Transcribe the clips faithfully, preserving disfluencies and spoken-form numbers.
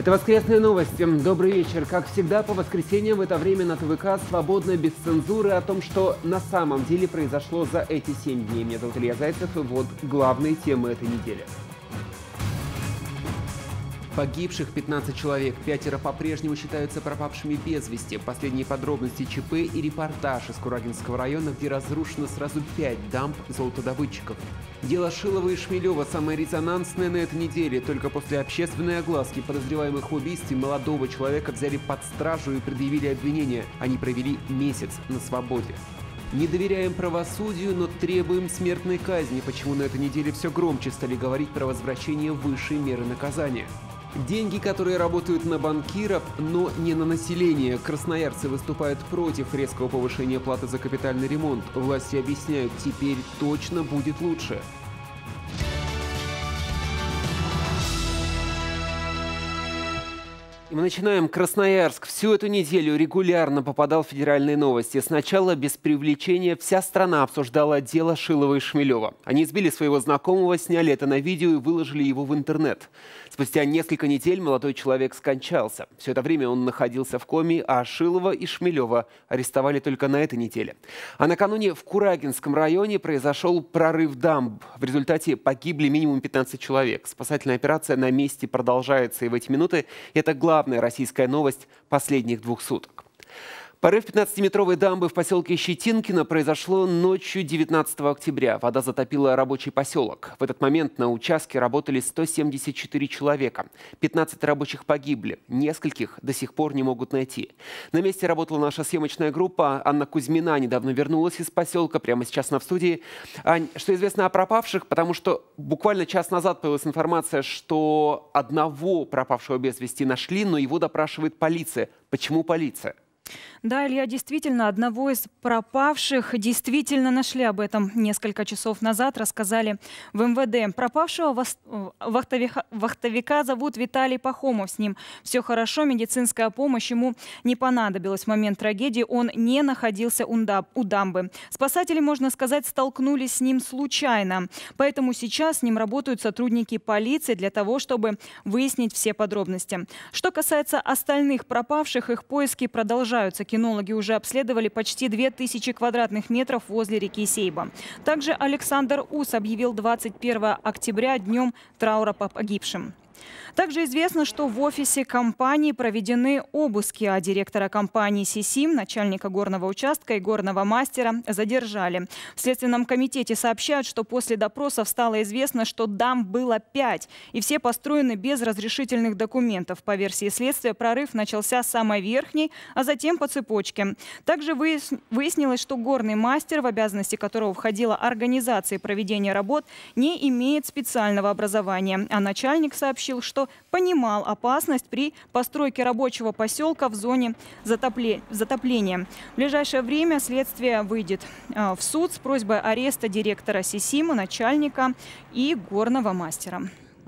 Это воскресные новости. Добрый вечер. Как всегда, по воскресеньям в это время на ТВК свободно, без цензуры, о том, что на самом деле произошло за эти семь дней. Меня зовут Илья Зайцев, и вот главные темы этой недели. Погибших пятнадцать человек, пятеро по-прежнему считаются пропавшими без вести. Последние подробности ЧП и репортаж из Курагинского района, где разрушено сразу пять дамб золотодобытчиков. Дело Шилова и Шмелева самое резонансное на этой неделе. Только после общественной огласки подозреваемых в убийстве молодого человека взяли под стражу и предъявили обвинения. Они провели месяц на свободе. Не доверяем правосудию, но требуем смертной казни. Почему на этой неделе все громче стали говорить про возвращение высшей меры наказания? Деньги, которые работают на банкиров, но не на население. Красноярцы выступают против резкого повышения платы за капитальный ремонт. Власти объясняют, теперь точно будет лучше. Мы начинаем. Красноярск всю эту неделю регулярно попадал в федеральные новости. Сначала без привлечения вся страна обсуждала дело Шилова и Шмелева. Они избили своего знакомого, сняли это на видео и выложили его в интернет. Спустя несколько недель молодой человек скончался. Все это время он находился в коме, а Шилова и Шмелева арестовали только на этой неделе. А накануне в Курагинском районе произошел прорыв дамб. В результате погибли минимум пятнадцать человек. Спасательная операция на месте продолжается, и в эти минуты это главное. Главная российская новость последних двух суток. Порыв пятнадцатиметровой дамбы в поселке Щетинкино произошло ночью девятнадцатого октября. Вода затопила рабочий поселок. В этот момент на участке работали сто семьдесят четыре человека. пятнадцать рабочих погибли. Нескольких до сих пор не могут найти. На месте работала наша съемочная группа. Анна Кузьмина недавно вернулась из поселка. Прямо сейчас она в студии. Ань, что известно о пропавших? Потому что буквально час назад появилась информация, что одного пропавшего без вести нашли, но его допрашивает полиция. Почему полиция? Да, Илья, действительно, одного из пропавших действительно нашли. Об этом несколько часов назад рассказали в эм вэ дэ. Пропавшего вахтовика, вахтовика зовут Виталий Пахомов. С ним все хорошо, медицинская помощь ему не понадобилась. В момент трагедии он не находился у дамбы. Спасатели, можно сказать, столкнулись с ним случайно. Поэтому сейчас с ним работают сотрудники полиции для того, чтобы выяснить все подробности. Что касается остальных пропавших, их поиски продолжаются. Кинологи уже обследовали почти две тысячи квадратных метров возле реки Сейба. Также Александр Ус объявил двадцать первого октября днем траура по погибшим. Также известно, что в офисе компании проведены обыски, а директора компании «Сисим», начальника горного участка и горного мастера задержали. В Следственном комитете сообщают, что после допросов стало известно, что дамб было пять, и все построены без разрешительных документов. По версии следствия, прорыв начался с самой верхней, а затем по цепочке. Также выяснилось, что горный мастер, в обязанности которого входила организация проведения работ, не имеет специального образования, а начальник сообщил, что понимал опасность при постройке рабочего поселка в зоне затопления. В ближайшее время следствие выйдет в суд с просьбой ареста директора «Сисима», начальника и горного мастера.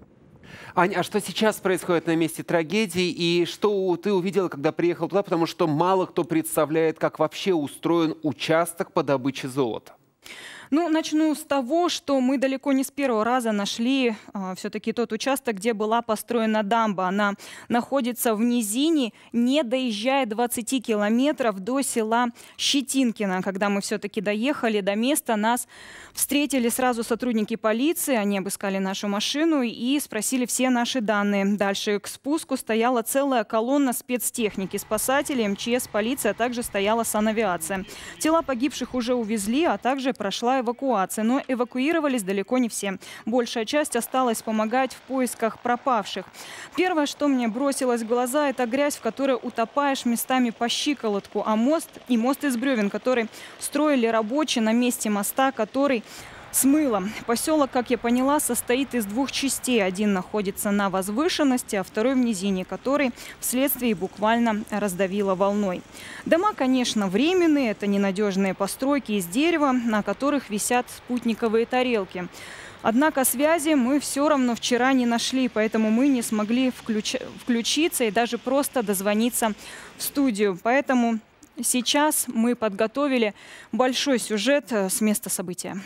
Ань, а что сейчас происходит на месте трагедии и что ты увидела, когда приехал туда? Потому что мало кто представляет, как вообще устроен участок по добыче золота. Ну, начну с того, что мы далеко не с первого раза нашли э, все-таки тот участок, где была построена дамба. Она находится в низине, не доезжая двадцати километров до села Щетинкино. Когда мы все-таки доехали до места, нас встретили сразу сотрудники полиции. Они обыскали нашу машину и спросили все наши данные. Дальше к спуску стояла целая колонна спецтехники, спасателей, эм че эс, полиция, а также стояла санавиация. Тела погибших уже увезли, а также прошла эвакуация, но эвакуировались далеко не все. Большая часть осталась помогать в поисках пропавших. Первое, что мне бросилось в глаза, это грязь, в которой утопаешь местами по щиколотку, а мост и мост из бревен, который строили рабочие на месте моста, который смыло. Поселок, как я поняла, состоит из двух частей. Один находится на возвышенности, а второй в низине, который вследствие буквально раздавило волной. Дома, конечно, временные. Это ненадежные постройки из дерева, на которых висят спутниковые тарелки. Однако связи мы все равно вчера не нашли, поэтому мы не смогли включ... включиться и даже просто дозвониться в студию. Поэтому сейчас мы подготовили большой сюжет с места события.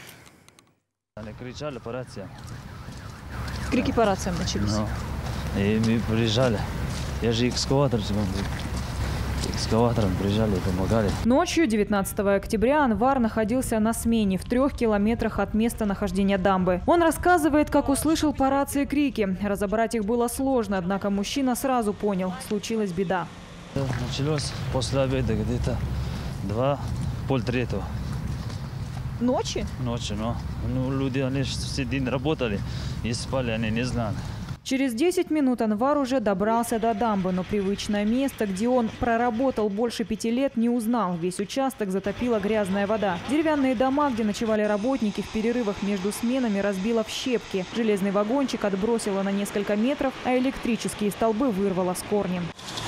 Кричали по рациям. Крики по рациям начались. Ну, и мы приезжали. Я же экскаватор, экскаватором приезжали, помогали. Ночью девятнадцатого октября Анвар находился на смене в трех километрах от места нахождения дамбы. Он рассказывает, как услышал по рации крики. Разобрать их было сложно, однако мужчина сразу понял – случилась беда. Началось после обеда где-то два, полтретьего. Ночи? Ночью, но ну, люди, они все день работали и спали, они не знали. Через десять минут Анвар уже добрался до дамбы, но привычное место, где он проработал больше пяти лет, не узнал. Весь участок затопила грязная вода. Деревянные дома, где ночевали работники, в перерывах между сменами разбило в щепки. Железный вагончик отбросило на несколько метров, а электрические столбы вырвало с корнем.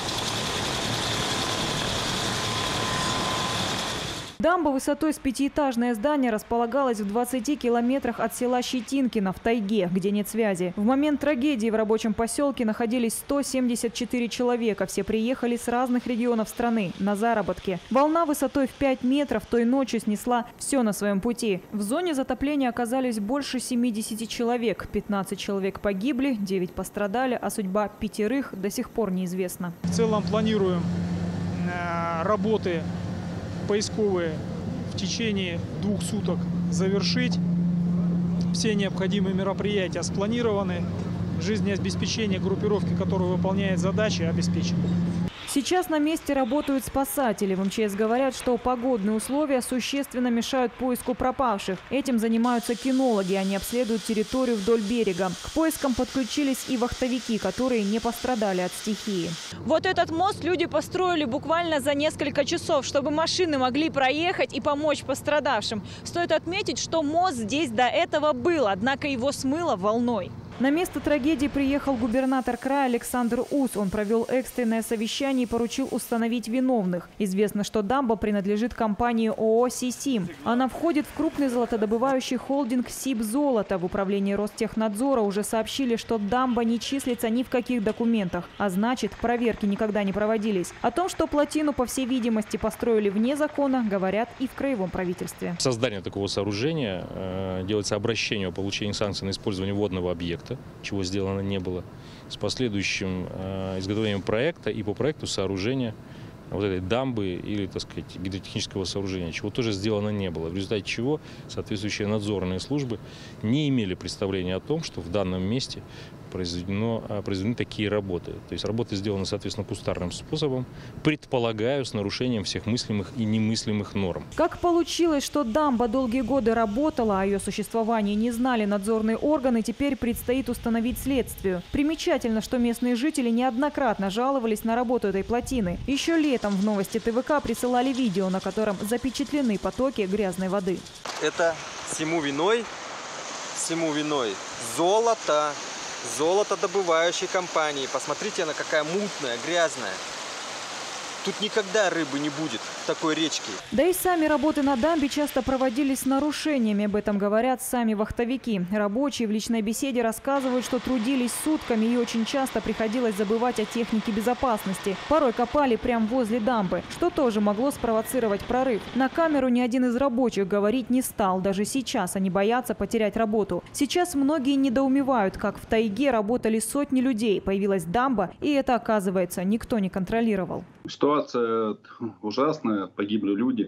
Дамба высотой с пятиэтажное здание располагалась в двадцати километрах от села Щетинкино в тайге, где нет связи. В момент трагедии в рабочем поселке находились сто семьдесят четыре человека. Все приехали с разных регионов страны на заработки. Волна высотой в пять метров той ночью снесла все на своем пути. В зоне затопления оказались больше семидесяти человек. пятнадцать человек погибли, девять пострадали, а судьба пятерых до сих пор неизвестна. В целом планируем работы поисковые в течение двух суток завершить. Все необходимые мероприятия спланированы. Жизнеобеспечение группировки, которая выполняет задачи, обеспечено. Сейчас на месте работают спасатели. В эм че эс говорят, что погодные условия существенно мешают поиску пропавших. Этим занимаются кинологи. Они обследуют территорию вдоль берега. К поискам подключились и вахтовики, которые не пострадали от стихии. Вот этот мост люди построили буквально за несколько часов, чтобы машины могли проехать и помочь пострадавшим. Стоит отметить, что мост здесь до этого был, однако его смыло волной. На место трагедии приехал губернатор края Александр Ус. Он провел экстренное совещание и поручил установить виновных. Известно, что дамба принадлежит компании ООО «Сисим». Она входит в крупный золотодобывающий холдинг «Сибзолото». В управлении Ростехнадзора уже сообщили, что дамба не числится ни в каких документах, а значит, проверки никогда не проводились. О том, что плотину, по всей видимости, построили вне закона, говорят и в краевом правительстве. Создание такого сооружения э, делается обращение о получении санкций на использование водного объекта, чего сделано не было, с последующим э, изготовлением проекта и по проекту сооружения вот этой дамбы или, так сказать, гидротехнического сооружения, чего тоже сделано не было, в результате чего соответствующие надзорные службы не имели представления о том, что в данном месте произведено, произведены такие работы. То есть работы сделаны, соответственно, кустарным способом, предполагаю, с нарушением всех мыслимых и немыслимых норм. Как получилось, что дамба долгие годы работала, а о ее существовании не знали надзорные органы, теперь предстоит установить следствию. Примечательно, что местные жители неоднократно жаловались на работу этой плотины. Еще летом в новости тэ вэ ка присылали видео, на котором запечатлены потоки грязной воды. Это всему виной, всему виной золото. Золотодобывающей компании. Посмотрите, она какая мутная, грязная. Тут никогда рыбы не будет в такой речке. Да и сами работы на дамбе часто проводились с нарушениями. Об этом говорят сами вахтовики. Рабочие в личной беседе рассказывают, что трудились сутками и очень часто приходилось забывать о технике безопасности. Порой копали прямо возле дамбы, что тоже могло спровоцировать прорыв. На камеру ни один из рабочих говорить не стал. Даже сейчас они боятся потерять работу. Сейчас многие недоумевают, как в тайге работали сотни людей. Появилась дамба, и это, оказывается, никто не контролировал. Ситуация ужасная, погибли люди.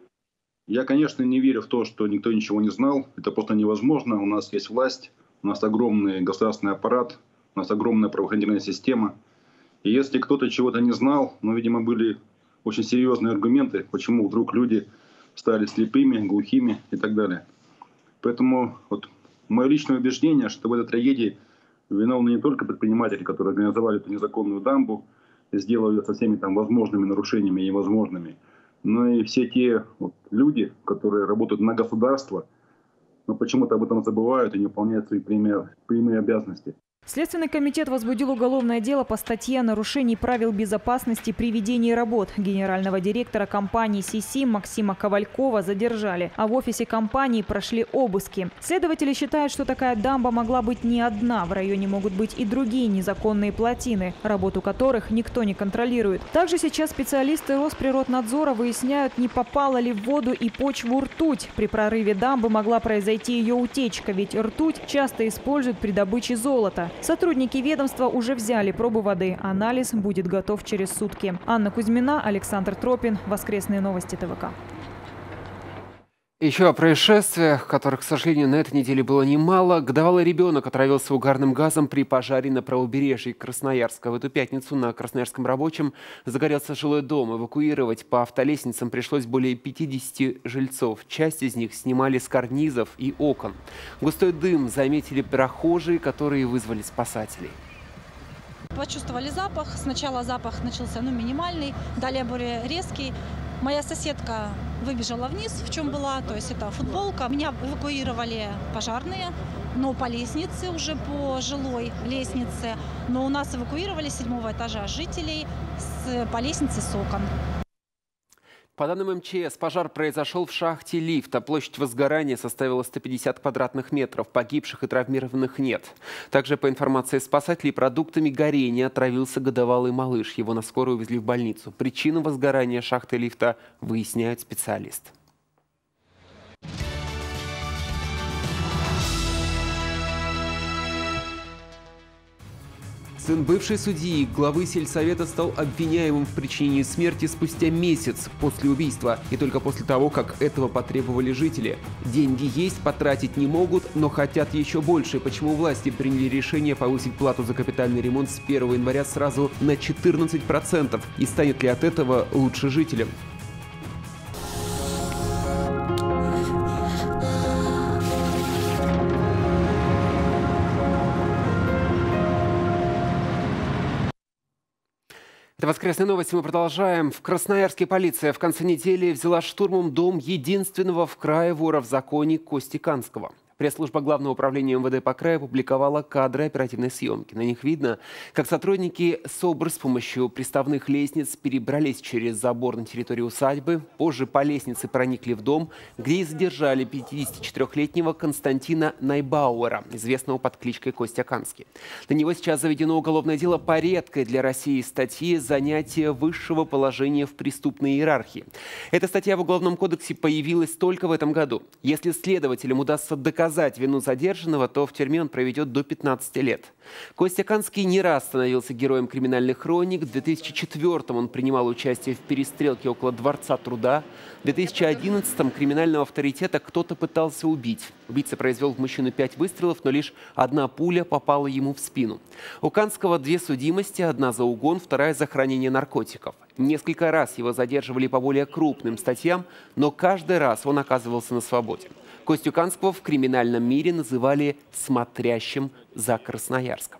Я, конечно, не верю в то, что никто ничего не знал. Это просто невозможно. У нас есть власть, у нас огромный государственный аппарат, у нас огромная правоохранительная система. И если кто-то чего-то не знал, ну, видимо, были очень серьезные аргументы, почему вдруг люди стали слепыми, глухими и так далее. Поэтому вот, мое личное убеждение, что в этой трагедии виновны не только предприниматели, которые организовали эту незаконную дамбу, сделали со всеми там возможными нарушениями и невозможными, но и все те вот, люди, которые работают на государство, но почему-то об этом забывают и не выполняют свои прямые, прямые обязанности. Следственный комитет возбудил уголовное дело по статье о нарушении правил безопасности при ведении работ. Генерального директора компании «Сисим» Максима Ковалькова задержали, а в офисе компании прошли обыски. Следователи считают, что такая дамба могла быть не одна. В районе могут быть и другие незаконные плотины, работу которых никто не контролирует. Также сейчас специалисты Росприроднадзора выясняют, не попала ли в воду и почву ртуть. При прорыве дамбы могла произойти ее утечка, ведь ртуть часто используют при добыче золота. Сотрудники ведомства уже взяли пробу воды. Анализ будет готов через сутки. Анна Кузьмина, Александр Тропин. Воскресные новости ТВК. Еще о происшествиях, которых, к сожалению, на этой неделе было немало. Годовалый ребенок отравился угарным газом при пожаре на правобережье Красноярска. В эту пятницу на Красноярском рабочем загорелся жилой дом. Эвакуировать по автолестницам пришлось более пятидесяти жильцов. Часть из них снимали с карнизов и окон. Густой дым заметили прохожие, которые вызвали спасателей. Почувствовали запах. Сначала запах начался ну, минимальный, далее более резкий. Моя соседка выбежала вниз, в чем была, то есть это футболка. Меня эвакуировали пожарные, но по лестнице, уже по жилой лестнице. Но у нас эвакуировали с седьмого этажа жителей с, по лестнице с окон. По данным МЧС, пожар произошел в шахте лифта. Площадь возгорания составила сто пятьдесят квадратных метров. Погибших и травмированных нет. Также, по информации спасателей, продуктами горения отравился годовалый малыш. Его на скорую увезли в больницу. Причину возгорания шахты лифта выясняет специалист. Сын бывшей судьи, главы сельсовета, стал обвиняемым в причинении смерти спустя месяц после убийства. И только после того, как этого потребовали жители. Деньги есть, потратить не могут, но хотят еще больше. Почему власти приняли решение повысить плату за капитальный ремонт с первого января сразу на четырнадцать процентов? И станет ли от этого лучше жителям? Это «Воскресные новости». Мы продолжаем. В Красноярске полиция в конце недели взяла штурмом дом единственного в крае вора в законе Кости Канского. Пресс-служба Главного управления МВД по краю опубликовала кадры оперативной съемки. На них видно, как сотрудники СОБР с помощью приставных лестниц перебрались через забор на территорию усадьбы. Позже по лестнице проникли в дом, где и задержали пятидесятичетырёхлетнего Константина Найбауэра, известного под кличкой Костя Канский. На него сейчас заведено уголовное дело по редкой для России статье «Занятие высшего положения в преступной иерархии». Эта статья в Уголовном кодексе появилась только в этом году. Если следователям удастся доказать, Доказать вину задержанного, то в тюрьме он проведет до пятнадцати лет. Костя Канский не раз становился героем криминальных хроник. В две тысячи четвёртом он принимал участие в перестрелке около Дворца труда. В две тысячи одиннадцатом криминального авторитета кто-то пытался убить. Убийца произвел в мужчину пять выстрелов, но лишь одна пуля попала ему в спину. У Канского две судимости, одна за угон, вторая за хранение наркотиков. Несколько раз его задерживали по более крупным статьям, но каждый раз он оказывался на свободе. Костю Канского в криминальном мире называли «смотрящим за Красноярском».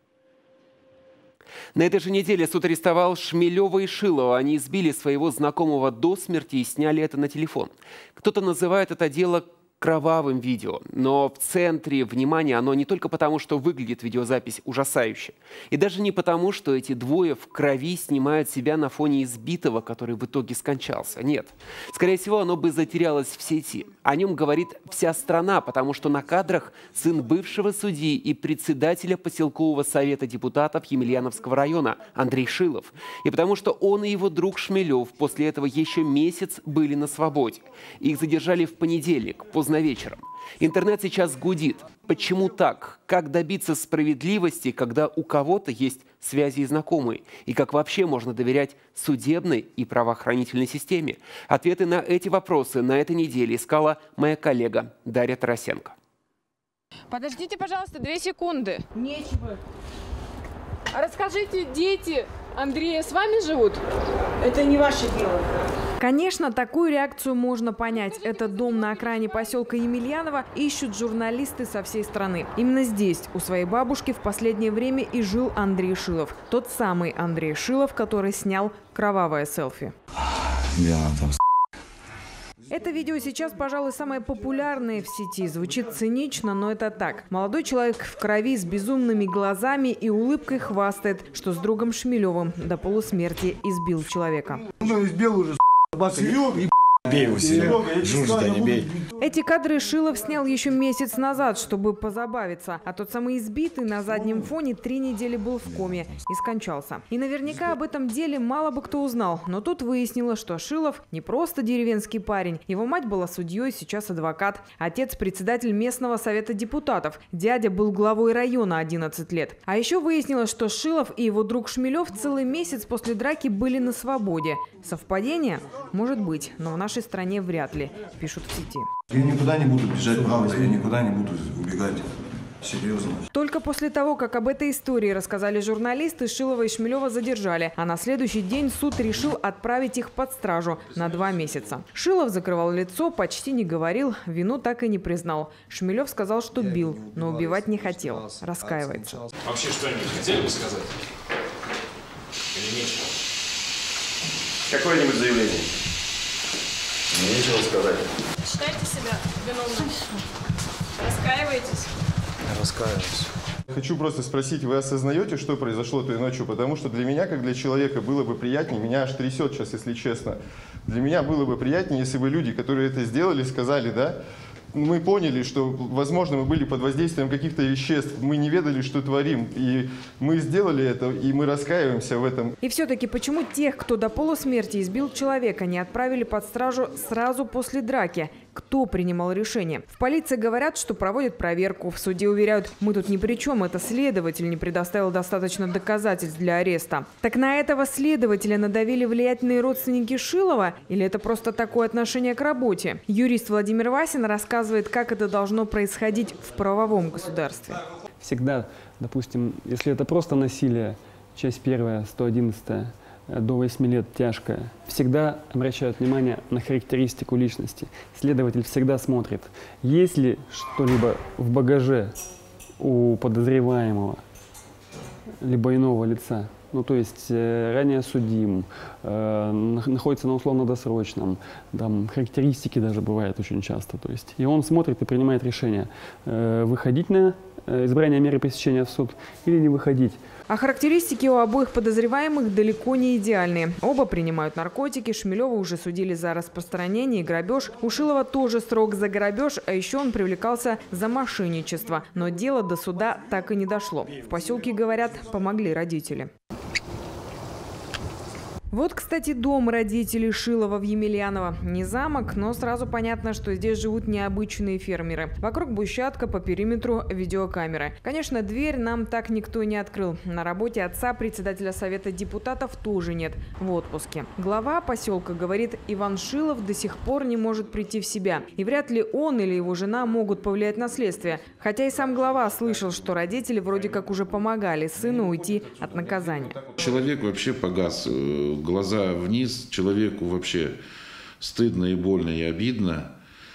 На этой же неделе суд арестовал Шмелева и Шилова. Они избили своего знакомого до смерти и сняли это на телефон. Кто-то называет это дело кровавым видео. Но в центре внимания оно не только потому, что выглядит видеозапись ужасающе. И даже не потому, что эти двое в крови снимают себя на фоне избитого, который в итоге скончался. Нет. Скорее всего, оно бы затерялось в сети. О нем говорит вся страна, потому что на кадрах сын бывшего судьи и председателя поселкового совета депутатов Емельяновского района Андрей Шилов. И потому что он и его друг Шмелев после этого еще месяц были на свободе. Их задержали в понедельник, поздно вечером. Интернет сейчас гудит. Почему так? Как добиться справедливости, когда у кого-то есть связи и знакомые? И как вообще можно доверять судебной и правоохранительной системе? Ответы на эти вопросы на этой неделе искала моя коллега Дарья Тарасенко. Подождите, пожалуйста, две секунды. Нечего. А расскажите, дети Андрея с вами живут? Это не ваше дело. Конечно, такую реакцию можно понять. Этот дом на окраине поселка Емельяново ищут журналисты со всей страны. Именно здесь, у своей бабушки, в последнее время и жил Андрей Шилов. Тот самый Андрей Шилов, который снял кровавое селфи. Это видео сейчас, пожалуй, самое популярное в сети. Звучит цинично, но это так. Молодой человек в крови с безумными глазами и улыбкой хвастает, что с другом Шмелевым до полусмерти избил человека. Ну, избил уже, собака. Бей его, Серега, Жужда, не бей. Эти кадры Шилов снял еще месяц назад, чтобы позабавиться. А тот самый избитый на заднем фоне три недели был в коме и скончался. И наверняка об этом деле мало бы кто узнал. Но тут выяснилось, что Шилов не просто деревенский парень. Его мать была судьей, сейчас адвокат. Отец – председатель местного совета депутатов. Дядя был главой района одиннадцать лет. А еще выяснилось, что Шилов и его друг Шмелев целый месяц после драки были на свободе. Совпадение? Может быть, но в нашей стране вряд ли, пишут в сети. Я никуда не буду бежать в галочку, я никуда не буду убегать. Серьезно. Только после того, как об этой истории рассказали журналисты, Шилова и Шмелева задержали. А на следующий день суд решил отправить их под стражу на два месяца. Шилов закрывал лицо, почти не говорил, вину так и не признал. Шмелев сказал, что бил, но убивать не хотел. Раскаивается. Вообще что-нибудь хотели бы сказать? Или нечего? Какое-нибудь заявление? Нечего сказать. Считаете себя виновным? Раскаиваетесь? Раскаиваюсь. Хочу просто спросить, вы осознаете, что произошло той ночью? Потому что для меня, как для человека, было бы приятнее, меня аж трясет сейчас, если честно. Для меня было бы приятнее, если бы люди, которые это сделали, сказали, да, мы поняли, что, возможно, мы были под воздействием каких-то веществ, мы не ведали, что творим, и мы сделали это, и мы раскаиваемся в этом. И все-таки почему тех, кто до полусмерти избил человека, не отправили под стражу сразу после драки? Кто принимал решение? В полиции говорят, что проводят проверку. В суде уверяют, мы тут ни при чем, это следователь не предоставил достаточно доказательств для ареста. Так на этого следователя надавили влиятельные родственники Шилова? Или это просто такое отношение к работе? Юрист Владимир Васин рассказывает, как это должно происходить в правовом государстве. Всегда, допустим, если это просто насилие, часть первая, сто одиннадцатая, до восьми лет тяжкое, всегда обращают внимание на характеристику личности. Следователь всегда смотрит, есть ли что-либо в багаже у подозреваемого, либо иного лица. Ну, то есть э, ранее судим, э, находится на условно-досрочном, там характеристики даже бывают очень часто. То есть, и он смотрит и принимает решение, э, выходить на э, избрание меры пресечения в суд или не выходить. А характеристики у обоих подозреваемых далеко не идеальные. Оба принимают наркотики, Шмелева уже судили за распространение и грабеж. У Шилова тоже срок за грабеж, а еще он привлекался за мошенничество. Но дело до суда так и не дошло. В поселке, говорят, помогли родители. Вот, кстати, дом родителей Шилова в Емельяново. Не замок, но сразу понятно, что здесь живут необычные фермеры. Вокруг брусчатка, по периметру видеокамеры. Конечно, дверь нам так никто не открыл. На работе отца, председателя совета депутатов, тоже нет. В отпуске. Глава поселка говорит, Иван Шилов до сих пор не может прийти в себя. И вряд ли он или его жена могут повлиять на следствие. Хотя и сам глава слышал, что родители вроде как уже помогали сыну уйти от наказания. Человек вообще погас. Глаза вниз, человеку вообще стыдно и больно и обидно.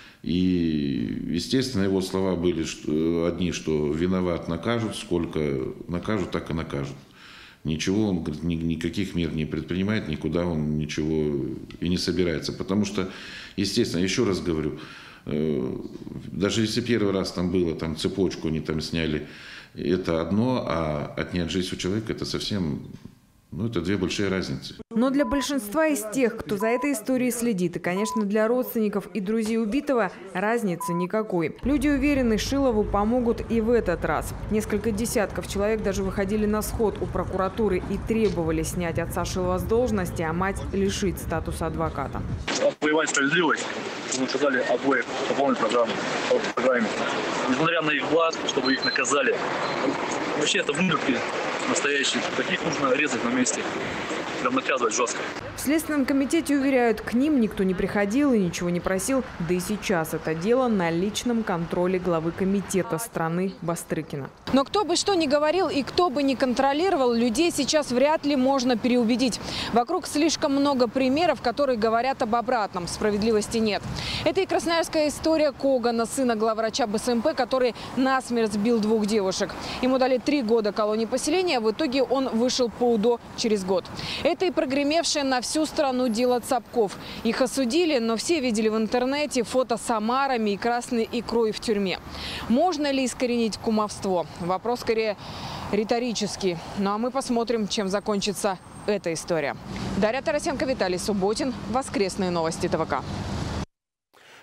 И, естественно, его слова были что, одни, что виноват накажут, сколько накажут, так и накажут. Ничего он, говорит, ни, никаких мер не предпринимает, никуда он ничего и не собирается. Потому что, естественно, еще раз говорю, э, даже если первый раз там было, там цепочку они там сняли, это одно, а отнять жизнь у человека – это совсем… Ну, это две большие разницы. Но для большинства из тех, кто за этой историей следит, и, конечно, для родственников и друзей убитого, разницы никакой. Люди уверены, Шилову помогут и в этот раз. Несколько десятков человек даже выходили на сход у прокуратуры и требовали снять отца Шилова с должности, а мать лишить статуса адвоката. Отвоевать справедливость, наказали обоих по полной программе. программе. Несмотря на их власть, чтобы их наказали. Вообще это выродки настоящие. Таких нужно резать на месте. Прям наказывать жестко. В Следственном комитете уверяют, к ним никто не приходил и ничего не просил. Да и сейчас это дело на личном контроле главы комитета страны Бастрыкина. Но кто бы что ни говорил и кто бы ни контролировал, людей сейчас вряд ли можно переубедить. Вокруг слишком много примеров, которые говорят об обратном. Справедливости нет. Это и красноярская история Когана, сына главврача БСМП, который насмерть сбил двух девушек. Ему дали три года колонии поселения, в итоге он вышел по УДО через год. Это и прогремевшее на всю страну дело Цапков. Их осудили, но все видели в интернете фото с омарами и красной икрой в тюрьме. Можно ли искоренить кумовство? Вопрос скорее риторический. Ну а мы посмотрим, чем закончится эта история. Дарья Тарасенко, Виталий Субботин. Воскресные новости ТВК.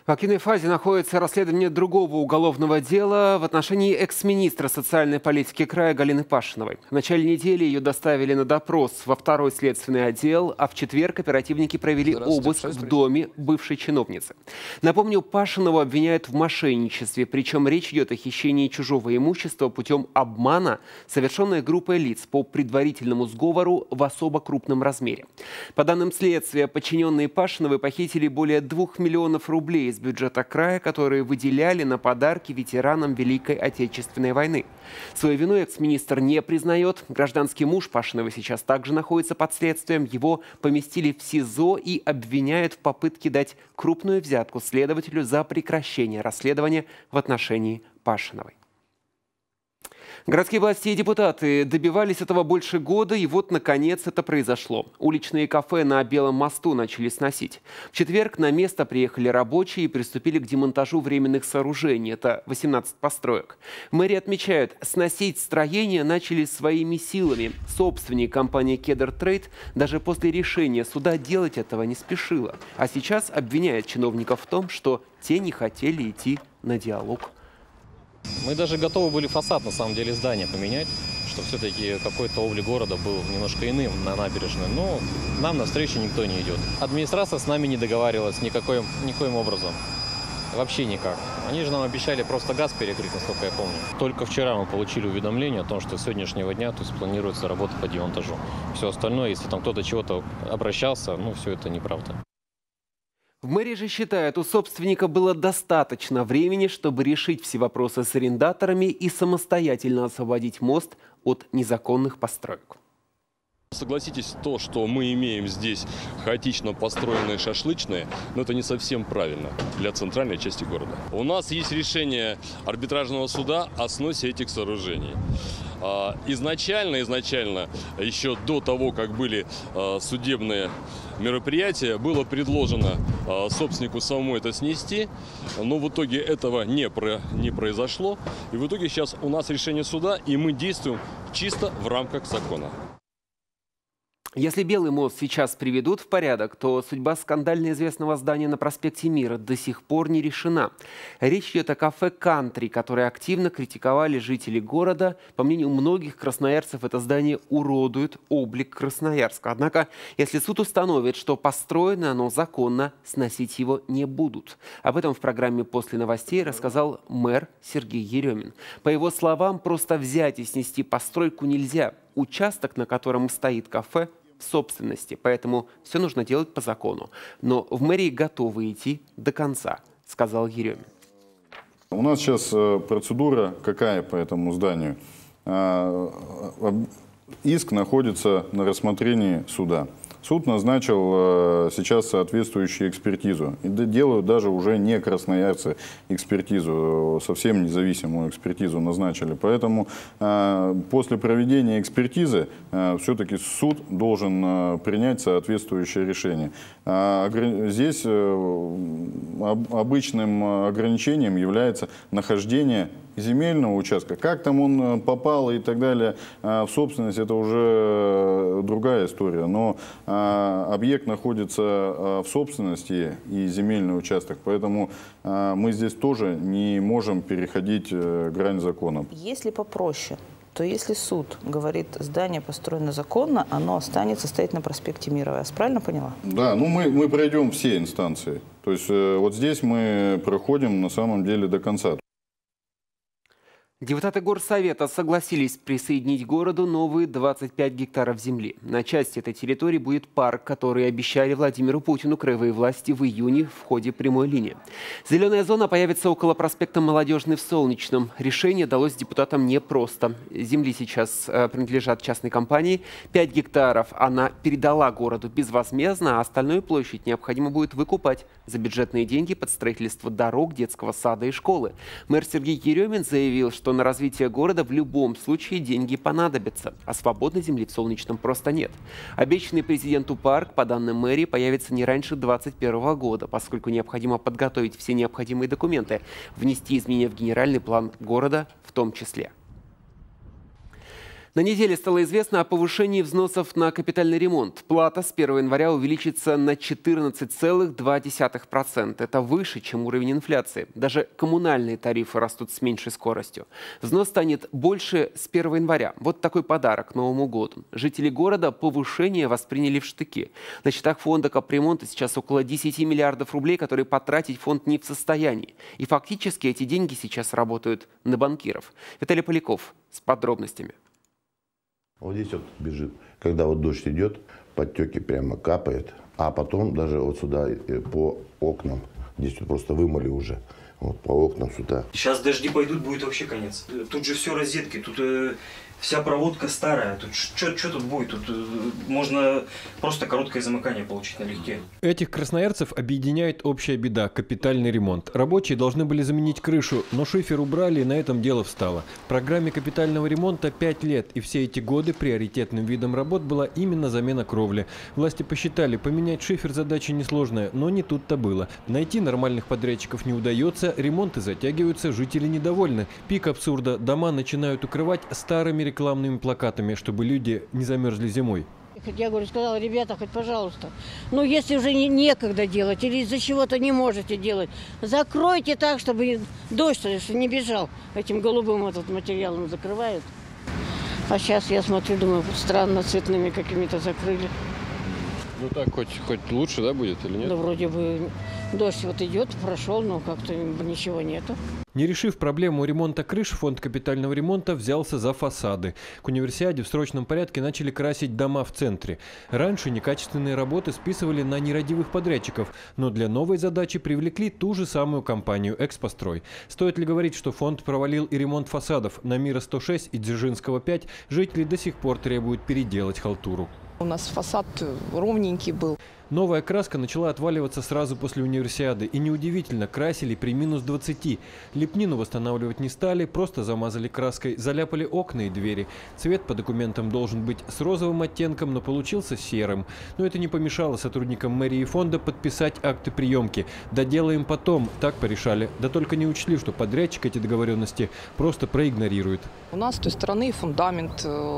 В активной фазе находится расследование другого уголовного дела в отношении экс-министра социальной политики края Галины Пашиновой. В начале недели ее доставили на допрос во второй следственный отдел, а в четверг оперативники провели обыск в доме бывшей чиновницы. Напомню, Пашинову обвиняют в мошенничестве, причем речь идет о хищении чужого имущества путем обмана, совершенной группой лиц по предварительному сговору в особо крупном размере. По данным следствия, подчиненные Пашиновой похитили более двух миллионов рублей из бюджета края, которые выделяли на подарки ветеранам Великой Отечественной войны. Свою вину экс-министр не признает. Гражданский муж Пашиновой сейчас также находится под следствием. Его поместили в СИЗО и обвиняют в попытке дать крупную взятку следователю за прекращение расследования в отношении Пашиновой. Городские власти и депутаты добивались этого больше года, и вот, наконец, это произошло. Уличные кафе на Белом мосту начали сносить. В четверг на место приехали рабочие и приступили к демонтажу временных сооружений. Это восемнадцать построек. В мэрии отмечают, сносить строения начали своими силами. Собственник компании «Кедр Трейд» даже после решения суда делать этого не спешила. А сейчас обвиняет чиновников в том, что те не хотели идти на диалог. Мы даже готовы были фасад, на самом деле, здания поменять, чтобы все-таки какой-то облик города был немножко иным на набережной. Но нам навстречу никто не идет. Администрация с нами не договаривалась никакой, никоим образом. Вообще никак. Они же нам обещали просто газ перекрыть, насколько я помню. Только вчера мы получили уведомление о том, что с сегодняшнего дня то есть, планируется работа по демонтажу. Все остальное, если там кто-то чего-то обращался, ну все это неправда. В мэрии же считают, у собственника было достаточно времени, чтобы решить все вопросы с арендаторами и самостоятельно освободить мост от незаконных построек. Согласитесь, то, что мы имеем здесь хаотично построенные шашлычные, но это не совсем правильно для центральной части города. У нас есть решение арбитражного суда о сносе этих сооружений. Изначально, изначально, еще до того, как были судебные мероприятия, было предложено собственнику самому это снести, но в итоге этого не, про, не произошло. И в итоге сейчас у нас решение суда, и мы действуем чисто в рамках закона. Если Белый мост сейчас приведут в порядок, то судьба скандально известного здания на проспекте Мира до сих пор не решена. Речь идет о кафе «Кантри», которое активно критиковали жители города. По мнению многих красноярцев, это здание уродует облик Красноярска. Однако, если суд установит, что построено оно законно, сносить его не будут. Об этом в программе «После новостей» рассказал мэр Сергей Еремин. По его словам, просто взять и снести постройку нельзя. Участок, на котором стоит кафе, в собственности, поэтому все нужно делать по закону. Но в мэрии готовы идти до конца, сказал Еремин. У нас сейчас процедура какая по этому зданию? Иск находится на рассмотрении суда. Суд назначил сейчас соответствующую экспертизу. И делают даже уже не красноярцы экспертизу, совсем независимую экспертизу назначили. Поэтому после проведения экспертизы все-таки суд должен принять соответствующее решение. Здесь обычным ограничением является нахождение земельного участка. Как там он попал и так далее в собственность, это уже другая история. Но объект находится в собственности и земельный участок, поэтому мы здесь тоже не можем переходить грань закона. Если попроще, то если суд говорит, здание построено законно, оно останется стоять на проспекте Мира. Я правильно поняла? Да, ну мы, мы пройдем все инстанции. То есть вот здесь мы проходим на самом деле до конца. Депутаты Горсовета согласились присоединить городу новые двадцать пять гектаров земли. На части этой территории будет парк, который обещали Владимиру Путину краевые власти в июне в ходе прямой линии. Зеленая зона появится около проспекта Молодежный в Солнечном. Решение далось депутатам непросто. Земли сейчас принадлежат частной компании. пять гектаров она передала городу безвозмездно, а остальную площадь необходимо будет выкупать за бюджетные деньги под строительство дорог, детского сада и школы. Мэр Сергей Еремин заявил, что на развитие города в любом случае деньги понадобятся, а свободной земли в Солнечном просто нет. Обещанный президенту парк, по данным мэрии, появится не раньше две тысячи двадцать первого года, поскольку необходимо подготовить все необходимые документы, внести изменения в генеральный план города в том числе. На неделе стало известно о повышении взносов на капитальный ремонт. Плата с первого января увеличится на четырнадцать целых два десятых процента. Это выше, чем уровень инфляции. Даже коммунальные тарифы растут с меньшей скоростью. Взнос станет больше с первого января. Вот такой подарок к Новому году. Жители города повышение восприняли в штыки. На счетах фонда капремонта сейчас около десяти миллиардов рублей, которые потратить фонд не в состоянии. И фактически эти деньги сейчас работают на банкиров. Виталий Поляков с подробностями. Вот здесь вот бежит. Когда вот дождь идет, подтеки прямо капает. А потом даже вот сюда по окнам, здесь вот просто вымыли уже. Вот по окнам сюда. Сейчас дожди пойдут, будет вообще конец. Тут же все розетки, тут э, вся проводка старая. Тут что тут будет? Тут э, можно просто короткое замыкание получить налегке. Этих красноярцев объединяет общая беда – капитальный ремонт. Рабочие должны были заменить крышу, но шифер убрали, и на этом дело встало. В программе капитального ремонта пять лет, и все эти годы приоритетным видом работ была именно замена кровли. Власти посчитали, поменять шифер задача несложная, но не тут-то было. Найти нормальных подрядчиков не удается, ремонты затягиваются, жители недовольны. Пик абсурда – дома начинают укрывать старыми рекламными плакатами, чтобы люди не замерзли зимой. Я говорю, сказала, ребята, хоть пожалуйста, ну если уже не, некогда делать или из-за чего-то не можете делать, закройте так, чтобы дождь не бежал. Этим голубым этот материалом закрывают. А сейчас я смотрю, думаю, странно, цветными какими-то закрыли. Ну так хоть, хоть лучше, да, будет или нет? Да вроде бы дождь вот идет, прошел, но как-то ничего нету. Не решив проблему ремонта крыш, фонд капитального ремонта взялся за фасады. К универсиаде в срочном порядке начали красить дома в центре. Раньше некачественные работы списывали на нерадивых подрядчиков, но для новой задачи привлекли ту же самую компанию «Экспострой». Стоит ли говорить, что фонд провалил и ремонт фасадов? На Мира сто шесть и Дзержинского пять жители до сих пор требуют переделать халтуру. У нас фасад ровненький был. Новая краска начала отваливаться сразу после универсиады. И неудивительно, красили при минус двадцати. Лепнину восстанавливать не стали, просто замазали краской, заляпали окна и двери. Цвет по документам должен быть с розовым оттенком, но получился серым. Но это не помешало сотрудникам мэрии и фонда подписать акты приемки. Доделаем потом, так порешали. Да только не учли, что подрядчик эти договоренности просто проигнорирует. У нас с той стороны фундамент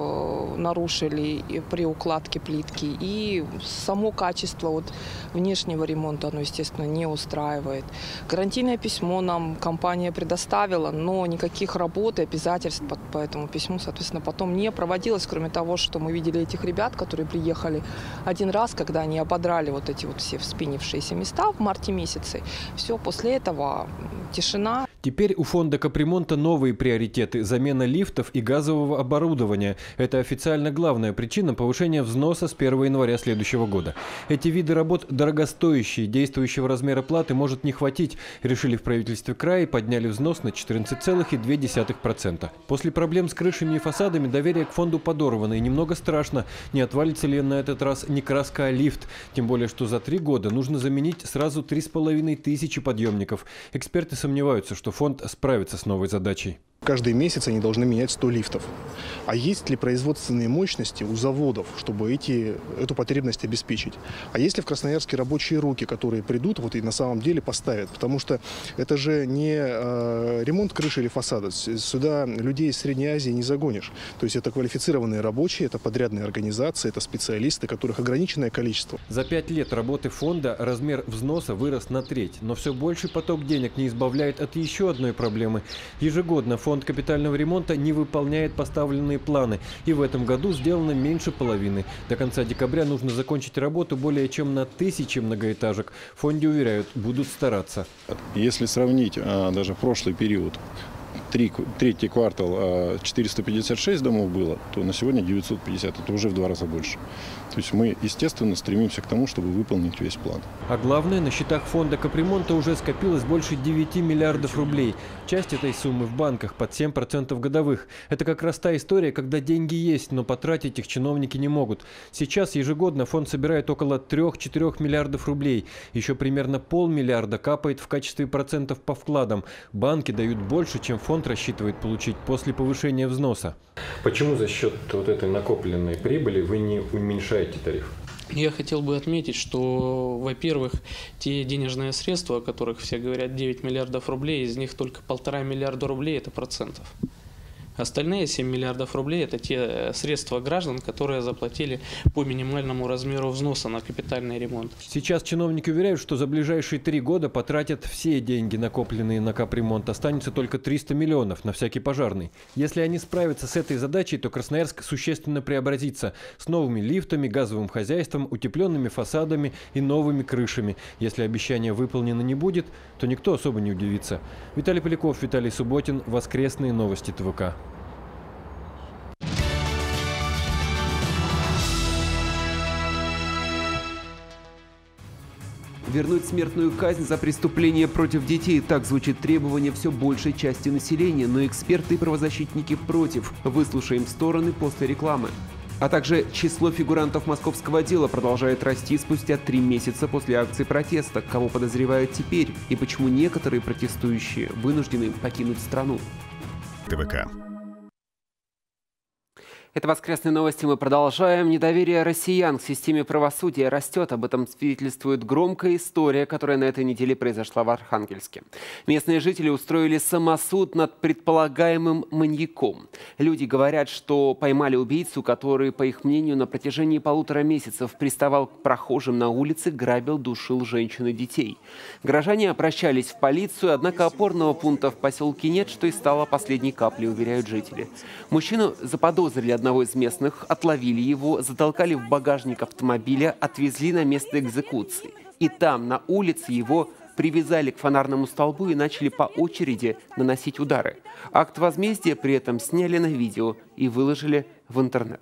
э, нарушили при укладке плитки. И само качество вот внешнего ремонта, оно, естественно, не устраивает. Гарантийное письмо нам компания предоставила, но никаких работ и обязательств по, по этому письму, соответственно, потом не проводилось, кроме того, что мы видели этих ребят, которые приехали один раз, когда они ободрали вот эти вот все вспенившиеся места в марте месяце. Все, после этого тишина. Теперь у фонда капремонта новые приоритеты – замена лифтов и газового оборудования. Это официально главная причина повышения взноса с первого января следующего года. Эти виды работ дорогостоящие, действующего размера платы может не хватить. Решили в правительстве края и подняли взнос на четырнадцать целых две десятых процента. После проблем с крышами и фасадами доверие к фонду подорвано. И немного страшно, не отвалится ли на этот раз не краска, а лифт. Тем более, что за три года нужно заменить сразу три с половиной тысячи подъемников. Эксперты сомневаются, что фонд справится с новой задачей. Каждый месяц они должны менять сто лифтов. А есть ли производственные мощности у заводов, чтобы эти, эту потребность обеспечить? А есть ли в Красноярске рабочие руки, которые придут вот и на самом деле поставят? Потому что это же не э, ремонт крыши или фасада. Сюда людей из Средней Азии не загонишь. То есть это квалифицированные рабочие, это подрядные организации, это специалисты, которых ограниченное количество. За пять лет работы фонда размер взноса вырос на треть. Но все больший поток денег не избавляет от еще одной проблемы. Ежегодно фонд Фонд капитального ремонта не выполняет поставленные планы. И в этом году сделано меньше половины. До конца декабря нужно закончить работу более чем на тысячи многоэтажек. В фонде уверяют, будут стараться. Если сравнить а, даже прошлый период, три, третий квартал четыреста пятьдесят шесть домов было, то на сегодня девятьсот пятьдесят. Это уже в два раза больше. То есть мы, естественно, стремимся к тому, чтобы выполнить весь план. А главное, на счетах фонда капремонта уже скопилось больше девяти миллиардов рублей. Часть этой суммы в банках под семь процентов годовых. Это как раз та история, когда деньги есть, но потратить их чиновники не могут. Сейчас ежегодно фонд собирает около трёх-четырёх миллиардов рублей. Еще примерно полмиллиарда капает в качестве процентов по вкладам. Банки дают больше, чем фонд рассчитывает получить после повышения взноса. Почему за счет вот этой накопленной прибыли вы не уменьшаете тариф? Я хотел бы отметить, что, во-первых, те денежные средства, о которых все говорят, девять миллиардов рублей, из них только полтора миллиарда рублей – это процентов. Остальные семь миллиардов рублей – это те средства граждан, которые заплатили по минимальному размеру взноса на капитальный ремонт. Сейчас чиновники уверяют, что за ближайшие три года потратят все деньги, накопленные на капремонт. Останется только триста миллионов на всякий пожарный. Если они справятся с этой задачей, то Красноярск существенно преобразится с новыми лифтами, газовым хозяйством, утепленными фасадами и новыми крышами. Если обещание выполнено не будет, то никто особо не удивится. Виталий Поляков, Виталий Субботин. Воскресные новости ТВК. Вернуть смертную казнь за преступления против детей. Так звучит требование все большей части населения, но эксперты и правозащитники против. Выслушаем стороны после рекламы. А также число фигурантов московского дела продолжает расти спустя три месяца после акции протеста. Кого подозревают теперь и почему некоторые протестующие вынуждены покинуть страну. ТВК. Это воскресные новости. Мы продолжаем. Недоверие россиян к системе правосудия растет. Об этом свидетельствует громкая история, которая на этой неделе произошла в Архангельске. Местные жители устроили самосуд над предполагаемым маньяком. Люди говорят, что поймали убийцу, который, по их мнению, на протяжении полутора месяцев приставал к прохожим на улице, грабил, душил женщин и детей. Горожане обращались в полицию, однако опорного пункта в поселке нет, что и стало последней каплей, уверяют жители. Мужчину заподозрили одного Одного из местных, отловили его, затолкали в багажник автомобиля, отвезли на место экзекуции. И там, на улице, его привязали к фонарному столбу и начали по очереди наносить удары. Акт возмездия при этом сняли на видео и выложили в интернет.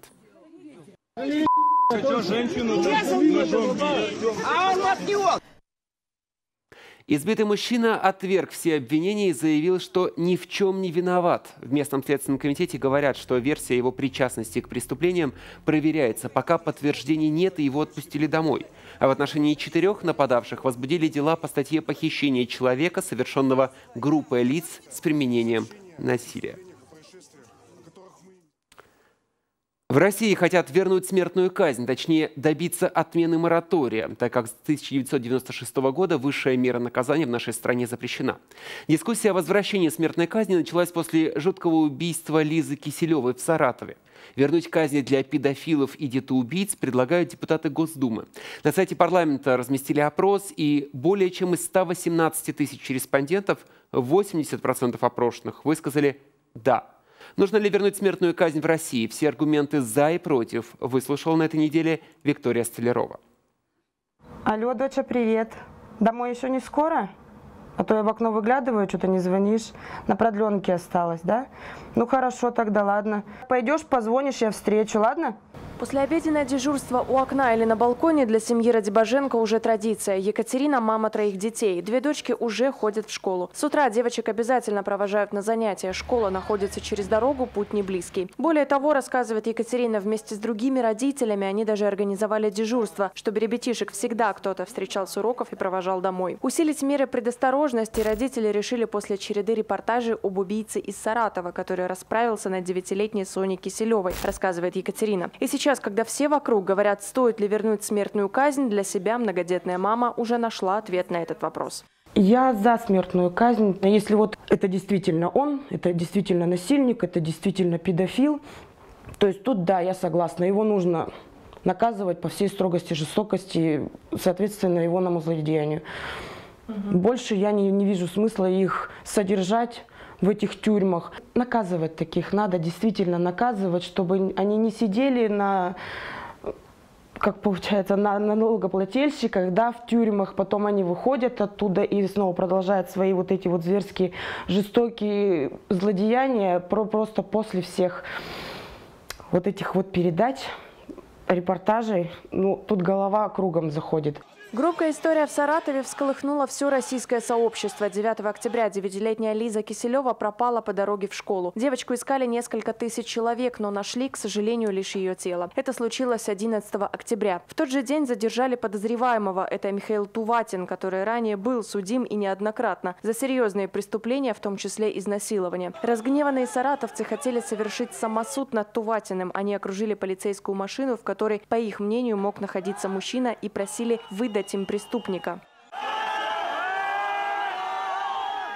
Избитый мужчина отверг все обвинения и заявил, что ни в чем не виноват. В местном следственном комитете говорят, что версия его причастности к преступлениям проверяется. Пока подтверждений нет, и его отпустили домой. А в отношении четырех нападавших возбудили дела по статье «Похищение человека, совершенного группой лиц с применением насилия». В России хотят вернуть смертную казнь, точнее добиться отмены моратория, так как с тысяча девятьсот девяносто шестого года высшая мера наказания в нашей стране запрещена. Дискуссия о возвращении смертной казни началась после жуткого убийства Лизы Киселевой в Саратове. Вернуть казни для педофилов и детоубийц предлагают депутаты Госдумы. На сайте парламента разместили опрос, и более чем из ста восемнадцати тысяч респондентов, восемьдесят процентов опрошенных высказали «да». Нужно ли вернуть смертную казнь в России? Все аргументы «за» и «против» выслушала на этой неделе Виктория Столярова. Алло, доча, привет. Домой еще не скоро? А то я в окно выглядываю, что-то не звонишь. На продленке осталось, да? Ну хорошо, тогда ладно. Пойдешь, позвонишь, я встречу, ладно? Послеобеденное дежурство у окна или на балконе для семьи Радибоженко уже традиция. Екатерина – мама троих детей. Две дочки уже ходят в школу. С утра девочек обязательно провожают на занятия. Школа находится через дорогу, путь не близкий. Более того, рассказывает Екатерина, вместе с другими родителями они даже организовали дежурство, чтобы ребятишек всегда кто-то встречал с уроков и провожал домой. Усилить меры предосторожности родители решили после череды репортажей об убийце из Саратова, который расправился над девятилетней Соней Киселевой, рассказывает Екатерина. И сейчас, когда все вокруг говорят, стоит ли вернуть смертную казнь, для себя многодетная мама уже нашла ответ на этот вопрос. Я за смертную казнь. Если вот это действительно он, это действительно насильник, это действительно педофил, то есть тут да, я согласна, его нужно наказывать по всей строгости, жестокости, соответственно, его на злодеянию. Угу. Больше я не, не вижу смысла их содержать в этих тюрьмах. Наказывать таких надо, действительно наказывать, чтобы они не сидели на, как получается, на, на налогоплательщиках, да, в тюрьмах, потом они выходят оттуда и снова продолжают свои вот эти вот зверские, жестокие злодеяния про, просто после всех вот этих вот передач, репортажей, ну, тут голова кругом заходит. Громкая история в Саратове всколыхнула все российское сообщество. девятого октября девятилетняя Лиза Киселева пропала по дороге в школу. Девочку искали несколько тысяч человек, но нашли, к сожалению, лишь ее тело. Это случилось одиннадцатого октября. В тот же день задержали подозреваемого. Это Михаил Туватин, который ранее был судим и неоднократно за серьезные преступления, в том числе изнасилование. Разгневанные саратовцы хотели совершить самосуд над Туватиным. Они окружили полицейскую машину, в которой, по их мнению, мог находиться мужчина, и просили выдать им преступника.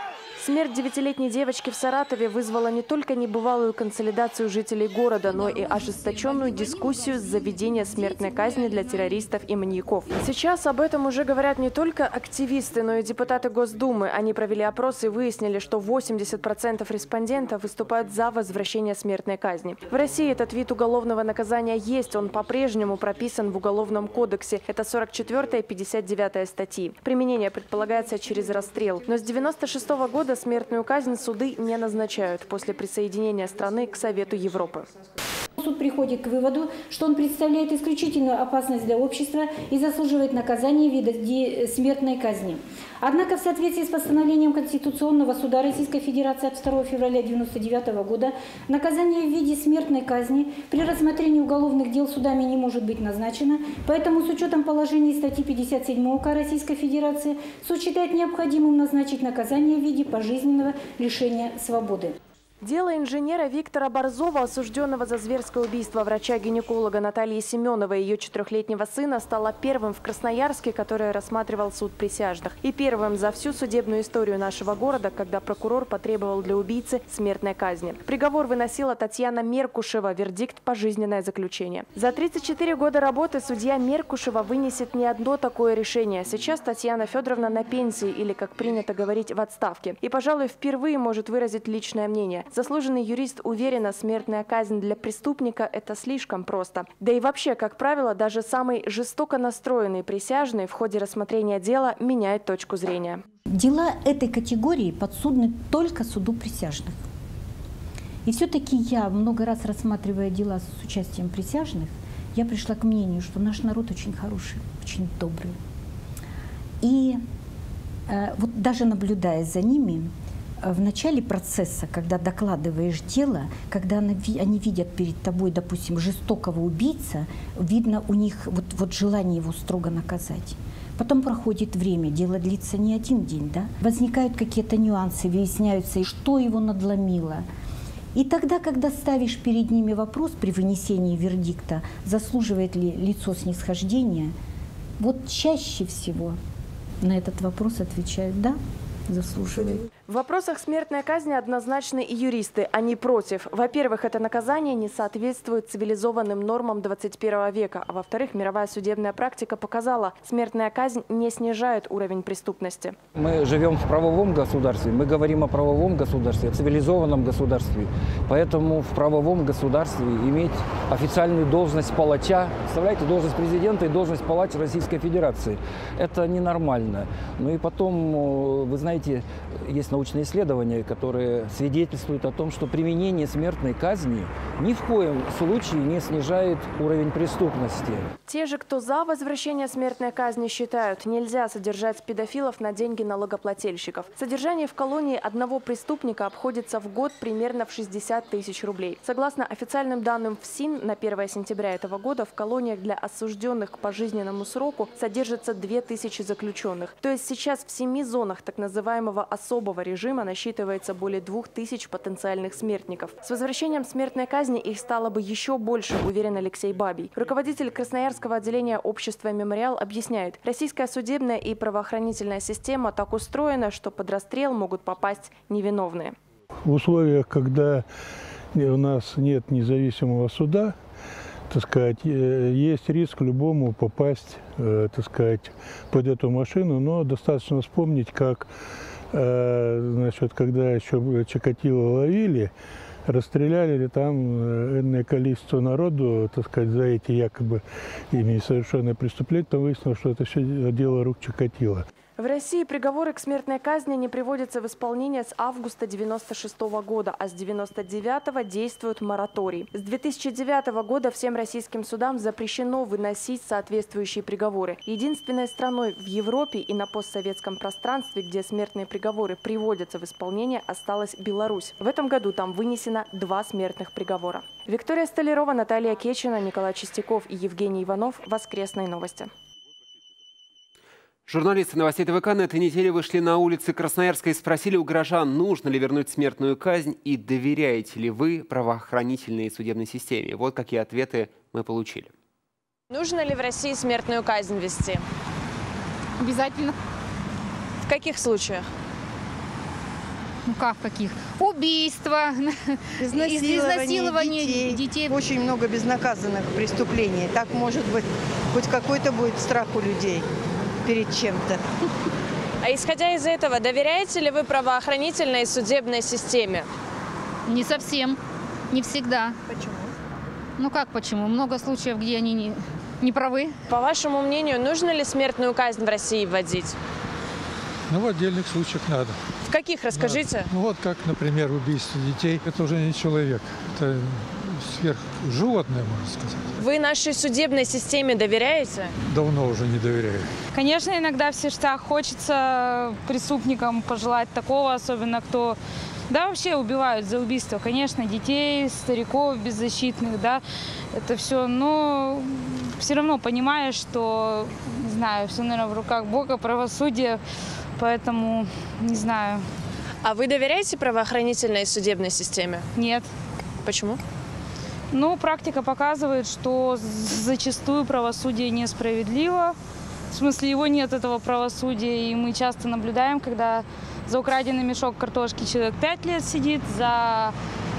Смерть девятилетней девочки в Саратове вызвала не только небывалую консолидацию жителей города, но и ожесточенную дискуссию за введение смертной казни для террористов и маньяков. Сейчас об этом уже говорят не только активисты, но и депутаты Госдумы. Они провели опрос и выяснили, что восемьдесят процентов респондентов выступают за возвращение смертной казни. В России этот вид уголовного наказания есть, он по-прежнему прописан в Уголовном кодексе. Это сорок четвёртая и пятьдесят девятая статьи. Применение предполагается через расстрел. Но с девяносто шестого года смертную казнь суды не назначают после присоединения страны к Совету Европы. Суд приходит к выводу, что он представляет исключительную опасность для общества и заслуживает наказания в виде смертной казни. Однако в соответствии с постановлением Конституционного суда Российской Федерации от второго февраля девяносто девятого года наказание в виде смертной казни при рассмотрении уголовных дел судами не может быть назначено, поэтому с учетом положений статьи пятьдесят семь УК Российской Федерации суд считает необходимым назначить наказание в виде пожизненного лишения свободы. Дело инженера Виктора Борзова, осужденного за зверское убийство врача-гинеколога Натальи Семеновой и ее четырехлетнего сына, стало первым в Красноярске, которое рассматривал суд присяжных. И первым за всю судебную историю нашего города, когда прокурор потребовал для убийцы смертной казни. Приговор выносила Татьяна Меркушева, вердикт – пожизненное заключение. За тридцать четыре года работы судья Меркушева вынесет не одно такое решение. Сейчас Татьяна Федоровна на пенсии или, как принято говорить, в отставке. И, пожалуй, впервые может выразить личное мнение. Заслуженный юрист уверена, смертная казнь для преступника – это слишком просто. Да и вообще, как правило, даже самый жестоко настроенный присяжный в ходе рассмотрения дела меняет точку зрения. Дела этой категории подсудны только суду присяжных. И все-таки я, много раз рассматривая дела с участием присяжных, я пришла к мнению, что наш народ очень хороший, очень добрый. И э, вот даже наблюдая за ними, в начале процесса, когда докладываешь дело, когда они видят перед тобой, допустим, жестокого убийца, видно у них вот, вот желание его строго наказать. Потом проходит время, дело длится не один день, да? Возникают какие-то нюансы, выясняются, что его надломило. И тогда, когда ставишь перед ними вопрос при вынесении вердикта, заслуживает ли лицо снисхождения, вот чаще всего на этот вопрос отвечают «да». Заслуживает. В вопросах смертной казни однозначны и юристы. Они против. Во-первых, это наказание не соответствует цивилизованным нормам двадцать первого века. А во-вторых, мировая судебная практика показала, смертная казнь не снижает уровень преступности. Мы живем в правовом государстве. Мы говорим о правовом государстве, о цивилизованном государстве. Поэтому в правовом государстве иметь официальную должность палача, представляете, должность президента и должность палача Российской Федерации. Это ненормально. Ну и потом, вы знаете, есть научные исследования, которые свидетельствуют о том, что применение смертной казни ни в коем случае не снижает уровень преступности. Те же, кто за возвращение смертной казни, считают, нельзя содержать педофилов на деньги налогоплательщиков. Содержание в колонии одного преступника обходится в год примерно в шестьдесят тысяч рублей. Согласно официальным данным ФСИН, на первое сентября этого года в колониях для осужденных к пожизненному сроку содержится две тысячи заключенных. То есть сейчас в семи зонах так называемого особого режима насчитывается более двух тысяч потенциальных смертников. С возвращением смертной казни их стало бы еще больше, уверен Алексей Бабий. Руководитель Красноярского отделения общества «Мемориал» объясняет, российская судебная и правоохранительная система так устроена, что под расстрел могут попасть невиновные. В условиях, когда у нас нет независимого суда, так сказать, есть риск любому попасть, так сказать, под эту машину, но достаточно вспомнить, как значит, когда еще Чикатило ловили, расстреляли ли там энное количество народу, так сказать, за эти якобы ими совершенные преступления, там выяснилось, что это все дело рук Чикатило. В России приговоры к смертной казни не приводятся в исполнение с августа девяносто шестого года, а с девяносто девятого действует мораторий. С две тысячи девятого года всем российским судам запрещено выносить соответствующие приговоры. Единственной страной в Европе и на постсоветском пространстве, где смертные приговоры приводятся в исполнение, осталась Беларусь. В этом году там вынесено два смертных приговора. Виктория Столярова, Наталья Кечина, Николай Чистяков и Евгений Иванов. Воскресные новости. Журналисты новостей ТВК на этой неделе вышли на улицы Красноярска и спросили у горожан, нужно ли вернуть смертную казнь и доверяете ли вы правоохранительной и судебной системе. Вот какие ответы мы получили. Нужно ли в России смертную казнь ввести? Обязательно. В каких случаях? Ну как каких? Убийства, Изнасилование, изнасилование детей. детей. Очень много безнаказанных преступлений. Так, может быть, хоть какой-то будет страх у людей перед чем-то. А исходя из этого, доверяете ли вы правоохранительной и судебной системе? Не совсем, не всегда. Почему? Ну как почему? Много случаев, где они не, не правы. По вашему мнению, нужно ли смертную казнь в России вводить? Ну, в отдельных случаях надо. В каких, расскажите? Надо. Ну, вот как, например, убийство детей. Это уже не человек, это сверхживотное, можно сказать. Вы нашей судебной системе доверяете? Давно уже не доверяю. Конечно, иногда в сердцах хочется преступникам пожелать такого, особенно кто... Да, вообще убивают за убийство, конечно, детей, стариков беззащитных, да, это все, но все равно понимаешь, что, не знаю, все, наверное, в руках Бога, правосудия, поэтому, не знаю. А вы доверяете правоохранительной и судебной системе? Нет. Почему? Ну, практика показывает, что зачастую правосудие несправедливо, в смысле его нет, этого правосудия, и мы часто наблюдаем, когда... За украденный мешок картошки человек пять лет сидит, за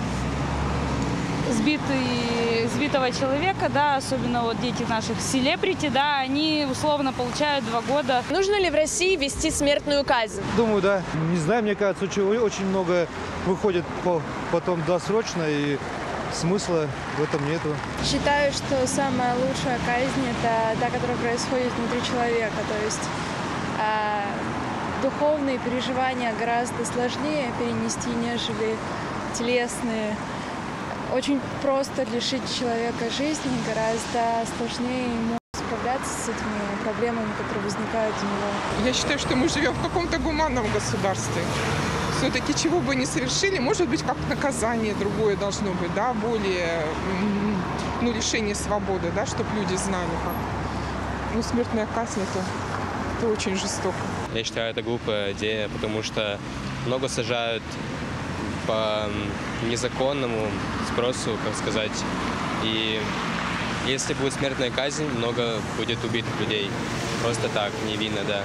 сбитый, сбитого человека, да, особенно вот дети наших селебрити, да, они условно получают два года. Нужно ли в России ввести смертную казнь? Думаю, да. Не знаю, мне кажется, очень, очень много выходит по, потом досрочно, и смысла в этом нету. Считаю, что самая лучшая казнь – это та, которая происходит внутри человека, то есть... А... Духовные переживания гораздо сложнее перенести, нежели телесные. Очень просто лишить человека жизни, гораздо сложнее ему справляться с этими проблемами, которые возникают у него. Я считаю, что мы живем в каком-то гуманном государстве. Все-таки чего бы ни совершили, может быть, как наказание другое должно быть, да, более, ну, лишение свободы, да, чтобы люди знали, как. Ну, смертная казнь это, это очень жестоко. Я считаю, это глупая идея, потому что много сажают по незаконному спросу, как сказать. И если будет смертная казнь, много будет убитых людей. Просто так, невинно, да.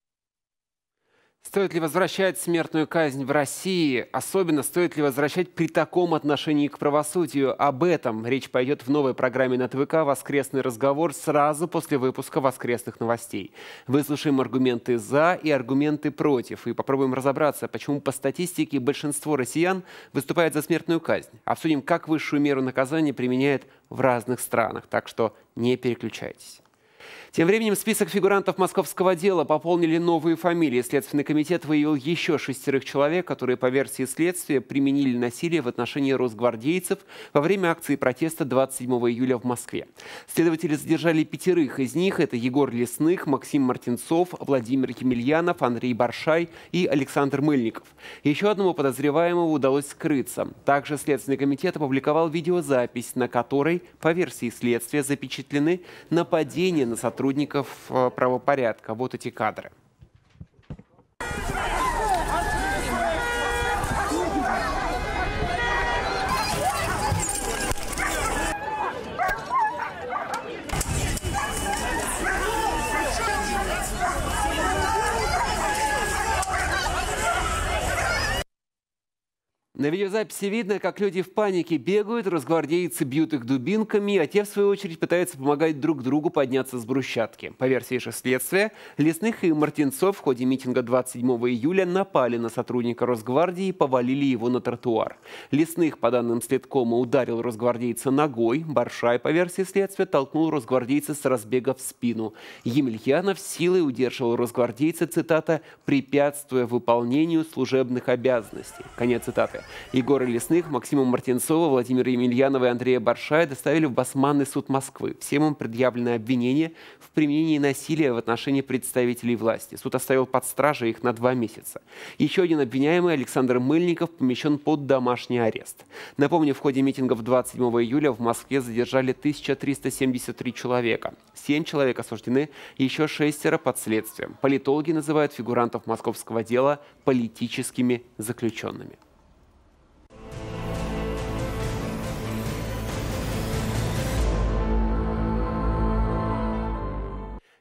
Стоит ли возвращать смертную казнь в России? Особенно стоит ли возвращать при таком отношении к правосудию? Об этом речь пойдет в новой программе на ТВК «Воскресный разговор» сразу после выпуска воскресных новостей. Выслушаем аргументы «за» и аргументы «против» и попробуем разобраться, почему по статистике большинство россиян выступает за смертную казнь. Обсудим, как высшую меру наказания применяют в разных странах. Так что не переключайтесь. Тем временем список фигурантов московского дела пополнили новые фамилии. Следственный комитет выявил еще шестерых человек, которые, по версии следствия, применили насилие в отношении росгвардейцев во время акции протеста двадцать седьмого июля в Москве. Следователи задержали пятерых из них. Это Егор Лесных, Максим Мартинцов, Владимир Емельянов, Андрей Баршай и Александр Мыльников. Еще одному подозреваемому удалось скрыться. Также Следственный комитет опубликовал видеозапись, на которой, по версии следствия, запечатлены нападения на сотрудников сотрудников правопорядка. Вот эти кадры. На видеозаписи видно, как люди в панике бегают, росгвардейцы бьют их дубинками, а те, в свою очередь, пытаются помогать друг другу подняться с брусчатки. По версии же следствия, Лесных и Мартинцов в ходе митинга двадцать седьмого июля напали на сотрудника Росгвардии и повалили его на тротуар. Лесных, по данным следкома, ударил росгвардейца ногой. Баршай, по версии следствия, толкнул росгвардейца с разбега в спину. Емельянов силой удерживал росгвардейца, цитата, «препятствуя выполнению служебных обязанностей». Конец цитаты. Егора Лесных, Максима Мартинцова, Владимира Емельянова и Андрея Баршая доставили в Басманный суд Москвы. Всем им предъявлены обвинения в применении насилия в отношении представителей власти. Суд оставил под стражей их на два месяца. Еще один обвиняемый, Александр Мыльников, помещен под домашний арест. Напомню, в ходе митингов двадцать седьмого июля в Москве задержали тысячу триста семьдесят три человека. Семь человек осуждены, еще шестеро под следствием. Политологи называют фигурантов московского дела политическими заключенными.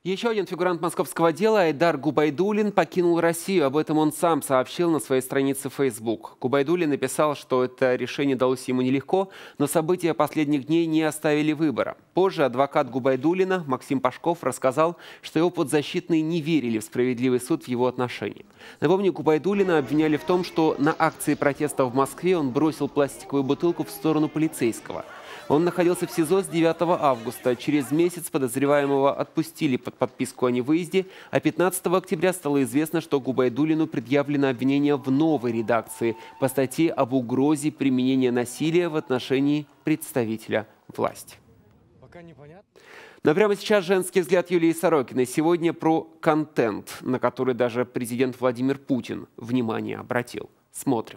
Еще один фигурант московского дела, Айдар Губайдуллин, покинул Россию. Об этом он сам сообщил на своей странице в Facebook. Губайдуллин написал, что это решение далось ему нелегко, но события последних дней не оставили выбора. Позже адвокат Губайдуллина Максим Пашков рассказал, что его подзащитные не верили в справедливый суд в его отношении. Напомню, Губайдуллина обвиняли в том, что на акции протеста в Москве он бросил пластиковую бутылку в сторону полицейского. Он находился в СИЗО с девятого августа. Через месяц подозреваемого отпустили под подписку о невыезде, а пятнадцатого октября стало известно, что Губайдуллину предъявлено обвинение в новой редакции по статье об угрозе применения насилия в отношении представителя власти. Пока непонятно. Но прямо сейчас женский взгляд Юлии Сорокиной. Сегодня про контент, на который даже президент Владимир Путин внимание обратил. Смотрим.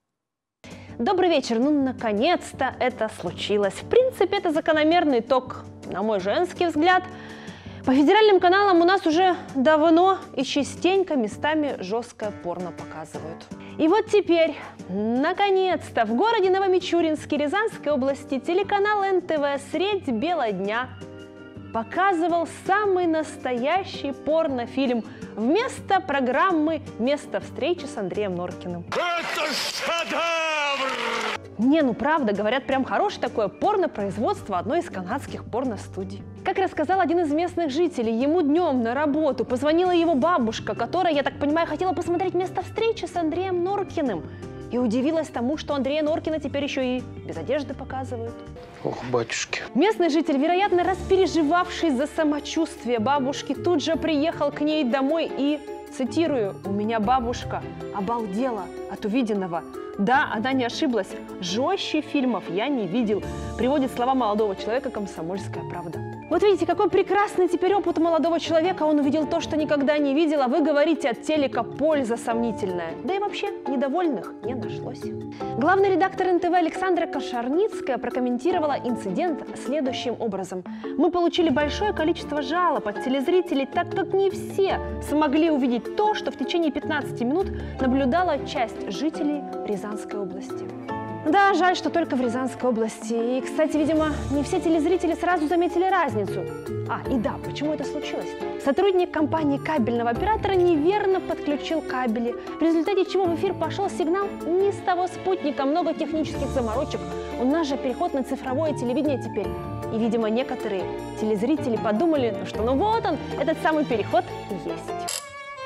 Добрый вечер. Ну, наконец-то это случилось. В принципе, это закономерный итог, на мой женский взгляд. По федеральным каналам у нас уже давно и частенько местами жесткое порно показывают. И вот теперь, наконец-то, в городе Новомичуринске Рязанской области телеканал эн тэ вэ средь бела дня показывал самый настоящий порнофильм вместо программы «Место встречи» с Андреем Норкиным. Это шедевр! Не, ну правда, говорят, прям хорошее такое порно-производство одной из канадских порно-студий. Как рассказал один из местных жителей, ему днем на работу позвонила его бабушка, которая, я так понимаю, хотела посмотреть «Место встречи» с Андреем Норкиным. И удивилась тому, что Андрея Норкина теперь еще и без одежды показывают. Ох, батюшки. Местный житель, вероятно, распереживавший за самочувствие бабушки, тут же приехал к ней домой и, цитирую, «У меня бабушка обалдела от увиденного. Да, она не ошиблась. Жестче фильмов я не видел», приводит слова молодого человека «Комсомольская правда». Вот видите, какой прекрасный теперь опыт у молодого человека. Он увидел то, что никогда не видел, а вы говорите, от телека польза сомнительная. Да и вообще, недовольных не нашлось. Главный редактор эн тэ вэ Александра Кошарницкая прокомментировала инцидент следующим образом. «Мы получили большое количество жалоб от телезрителей, так как не все смогли увидеть то, что в течение пятнадцати минут наблюдала часть жителей Рязанской области». Да, жаль, что только в Рязанской области. И, кстати, видимо, не все телезрители сразу заметили разницу. А, и да, почему это случилось? Сотрудник компании кабельного оператора неверно подключил кабели, в результате чего в эфир пошел сигнал не с того спутника, много технических заморочек. У нас же переход на цифровое телевидение теперь. И, видимо, некоторые телезрители подумали, что ну вот он, этот самый переход и есть.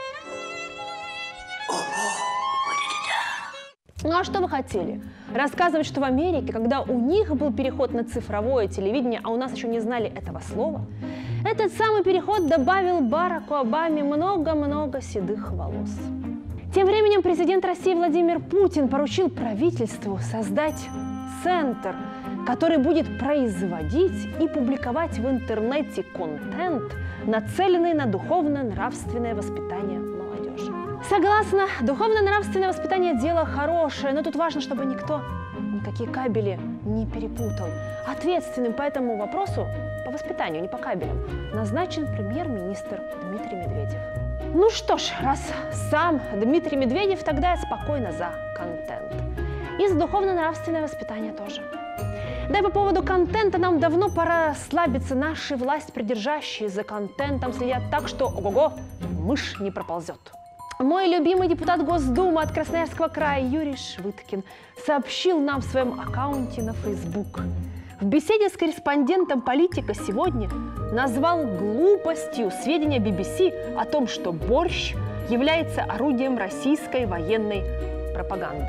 Ну а что вы хотели? Рассказывать, что в Америке, когда у них был переход на цифровое телевидение, а у нас еще не знали этого слова, этот самый переход добавил Бараку Обаме много-много седых волос. Тем временем президент России Владимир Путин поручил правительству создать центр, который будет производить и публиковать в интернете контент, нацеленный на духовно-нравственное воспитание молодежи. Согласна, духовно-нравственное воспитание – дело хорошее, но тут важно, чтобы никто никакие кабели не перепутал. Ответственным по этому вопросу, по воспитанию, не по кабелям, назначен премьер-министр Дмитрий Медведев. Ну что ж, раз сам Дмитрий Медведев, тогда я спокойно за контент. И за духовно-нравственное воспитание тоже. Да и по поводу контента нам давно пора расслабиться. Наши власть придержащие за контентом следят так, что ого-го, мышь не проползет. Мой любимый депутат Госдумы от Красноярского края Юрий Швыдкин сообщил нам в своем аккаунте на Facebook. В беседе с корреспондентом «Политика» сегодня назвал глупостью сведения би би си о том, что борщ является орудием российской военной пропаганды.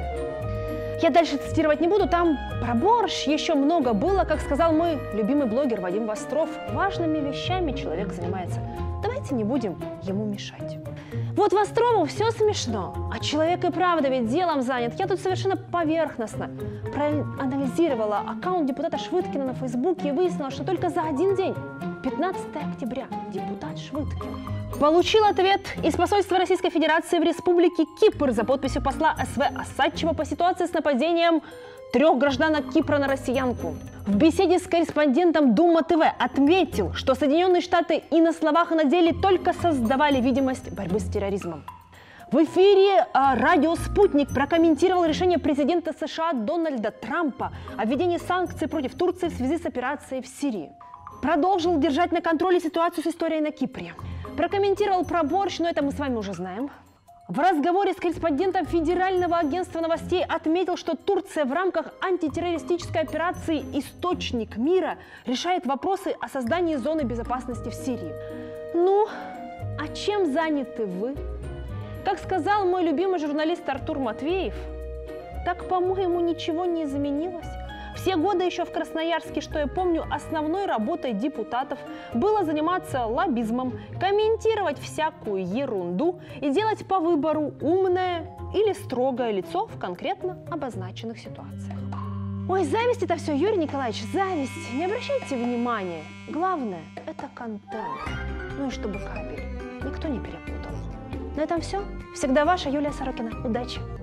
Я дальше цитировать не буду, там про борщ еще много было, как сказал мой любимый блогер Вадим Востров. Важными вещами человек занимается. Давайте не будем ему мешать. Вот Вострову все смешно, а человек и правда ведь делом занят. Я тут совершенно поверхностно проанализировала аккаунт депутата Швыдкина на Фейсбуке и выяснила, что только за один день, пятнадцатого октября, депутат Швыдкин получил ответ из посольства Российской Федерации в Республике Кипр за подписью посла эс вэ Осадчего по ситуации с нападением трех гражданок Кипра на россиянку. В беседе с корреспондентом Дума ТВ отметил, что Соединенные Штаты и на словах, и на деле только создавали видимость борьбы с терроризмом. В эфире радио «Спутник» прокомментировал решение президента США Дональда Трампа о введении санкций против Турции в связи с операцией в Сирии. Продолжил держать на контроле ситуацию с историей на Кипре. Прокомментировал про борщ, но это мы с вами уже знаем. В разговоре с корреспондентом Федерального агентства новостей отметил, что Турция в рамках антитеррористической операции «Источник мира» решает вопросы о создании зоны безопасности в Сирии. Ну, а чем заняты вы? Как сказал мой любимый журналист Артур Матвеев, так, по-моему, ничего не изменилось. Все годы еще в Красноярске, что я помню, основной работой депутатов было заниматься лоббизмом, комментировать всякую ерунду и делать по выбору умное или строгое лицо в конкретно обозначенных ситуациях. Ой, зависть это все, Юрий Николаевич, зависть. Не обращайте внимания. Главное – это контент. Ну и чтобы кабель никто не перепутал. На этом все. Всегда ваша Юлия Сорокина. Удачи!